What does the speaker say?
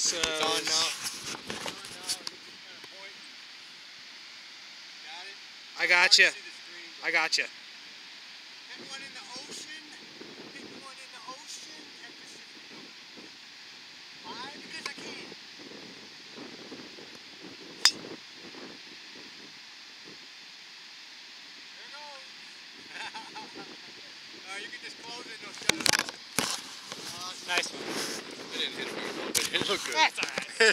So it's on now. I got you. I got you. Hit one in the ocean. Hit one in the ocean. Why? Because I can. There it goes. You can just close it and it'll shut it off. Nice one. I didn't hit it very well, but it looked good. That's all right.